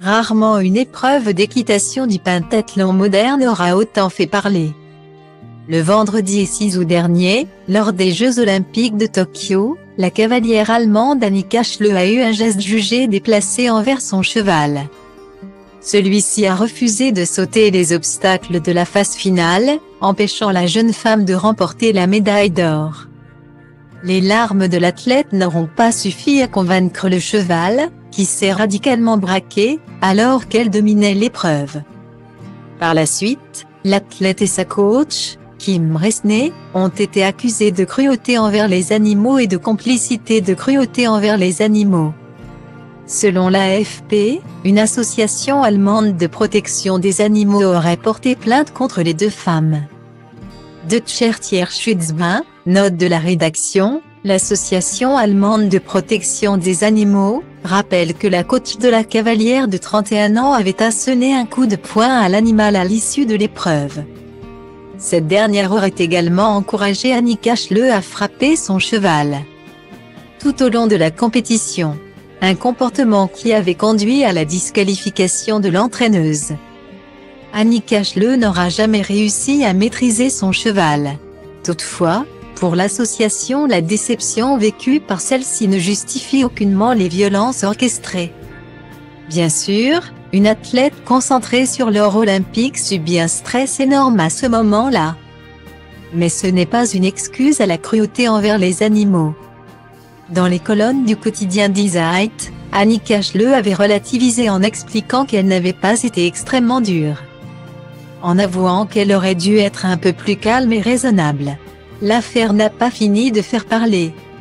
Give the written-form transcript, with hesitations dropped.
Rarement une épreuve d'équitation du pentathlon moderne aura autant fait parler. Le vendredi 6 août dernier, lors des Jeux Olympiques de Tokyo, la cavalière allemande Annika Schleu a eu un geste jugé déplacé envers son cheval. Celui-ci a refusé de sauter les obstacles de la phase finale, empêchant la jeune femme de remporter la médaille d'or. Les larmes de l'athlète n'auront pas suffi à convaincre le cheval, qui s'est radicalement braqué, alors qu'elle dominait l'épreuve. Par la suite, l'athlète et sa coach, Kim Resnais, ont été accusés de cruauté envers les animaux et de complicité de cruauté envers les animaux. Selon l'AFP, une association allemande de protection des animaux aurait porté plainte contre les deux femmes. Deutscher Tierschutzbund, note de la rédaction, l'association allemande de protection des animaux, rappelle que la coach de la cavalière de 31 ans avait asséné un coup de poing à l'animal à l'issue de l'épreuve. Cette dernière aurait également encouragé Annika Schleu à frapper son cheval. Tout au long de la compétition, un comportement qui avait conduit à la disqualification de l'entraîneuse. Annika Schleu n'aura jamais réussi à maîtriser son cheval. Toutefois, pour l'association, la déception vécue par celle-ci ne justifie aucunement les violences orchestrées. Bien sûr, une athlète concentrée sur l'or olympique subit un stress énorme à ce moment-là. Mais ce n'est pas une excuse à la cruauté envers les animaux. Dans les colonnes du quotidien Die Zeit, Annika Schleu avait relativisé en expliquant qu'elle n'avait pas été extrêmement dure. En avouant qu'elle aurait dû être un peu plus calme et raisonnable. L'affaire n'a pas fini de faire parler.